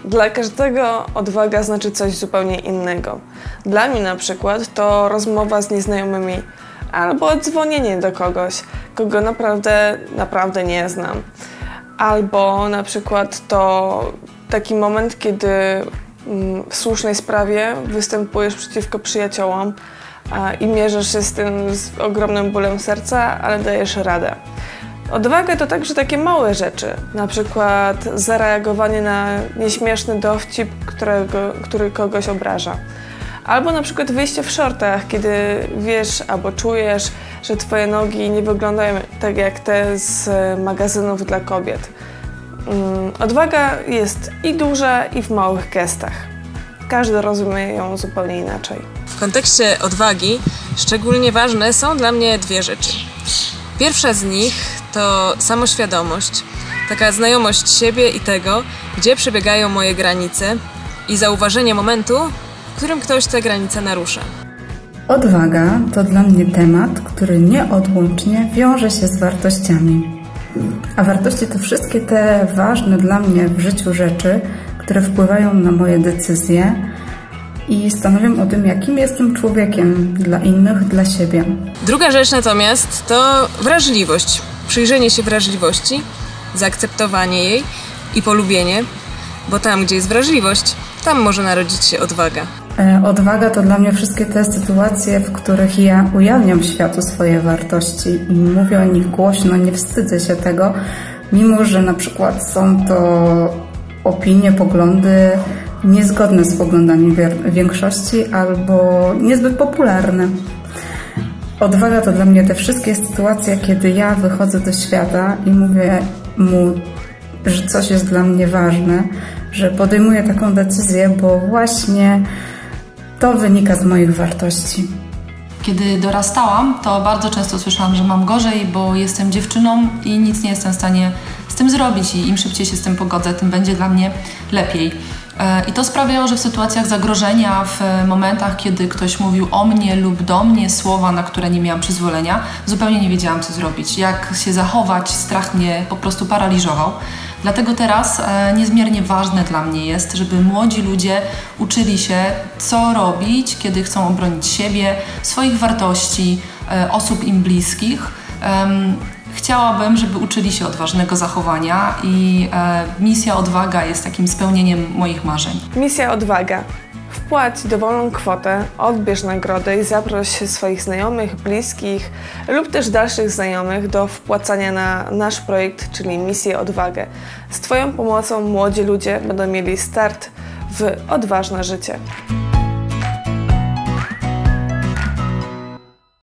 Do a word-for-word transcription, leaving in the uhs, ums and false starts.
Dla każdego odwaga znaczy coś zupełnie innego. Dla mnie na przykład to rozmowa z nieznajomymi albo dzwonienie do kogoś, kogo naprawdę, naprawdę nie znam. Albo na przykład to taki moment, kiedy w słusznej sprawie występujesz przeciwko przyjaciołom i mierzysz się z tym z ogromnym bólem serca, ale dajesz radę. Odwaga to także takie małe rzeczy, na przykład zareagowanie na nieśmieszny dowcip, którego, który kogoś obraża. Albo na przykład wyjście w shortach, kiedy wiesz albo czujesz, że twoje nogi nie wyglądają tak jak te z magazynów dla kobiet. Odwaga jest i duża, i w małych gestach. Każdy rozumie ją zupełnie inaczej. W kontekście odwagi szczególnie ważne są dla mnie dwie rzeczy. Pierwsza z nich to samoświadomość, taka znajomość siebie i tego, gdzie przebiegają moje granice i zauważenie momentu, w którym ktoś te granice narusza. Odwaga to dla mnie temat, który nieodłącznie wiąże się z wartościami. A wartości to wszystkie te ważne dla mnie w życiu rzeczy, które wpływają na moje decyzje i stanowią o tym, jakim jestem człowiekiem dla innych, dla siebie. Druga rzecz natomiast to wrażliwość. Przyjrzenie się wrażliwości, zaakceptowanie jej i polubienie, bo tam, gdzie jest wrażliwość, tam może narodzić się odwaga. Odwaga to dla mnie wszystkie te sytuacje, w których ja ujawniam światu swoje wartości i mówię o nich głośno, nie wstydzę się tego, mimo że na przykład są to opinie, poglądy niezgodne z poglądami większości albo niezbyt popularne. Odwaga to dla mnie te wszystkie sytuacje, kiedy ja wychodzę do świata i mówię mu, że coś jest dla mnie ważne, że podejmuję taką decyzję, bo właśnie to wynika z moich wartości. Kiedy dorastałam, to bardzo często słyszałam, że mam gorzej, bo jestem dziewczyną i nic nie jestem w stanie z tym zrobić i im szybciej się z tym pogodzę, tym będzie dla mnie lepiej. I to sprawiało, że w sytuacjach zagrożenia, w momentach, kiedy ktoś mówił o mnie lub do mnie słowa, na które nie miałam przyzwolenia, zupełnie nie wiedziałam, co zrobić, jak się zachować, strach mnie po prostu paraliżował. Dlatego teraz e, niezmiernie ważne dla mnie jest, żeby młodzi ludzie uczyli się, co robić, kiedy chcą obronić siebie, swoich wartości, e, osób im bliskich. E, chciałabym, żeby uczyli się odważnego zachowania i e, misja Odwaga jest takim spełnieniem moich marzeń. Misja Odwaga. Wpłać dowolną kwotę, odbierz nagrodę i zaproś swoich znajomych, bliskich lub też dalszych znajomych do wpłacania na nasz projekt, czyli Misję Odwagę. Z Twoją pomocą młodzi ludzie będą mieli start w odważne życie.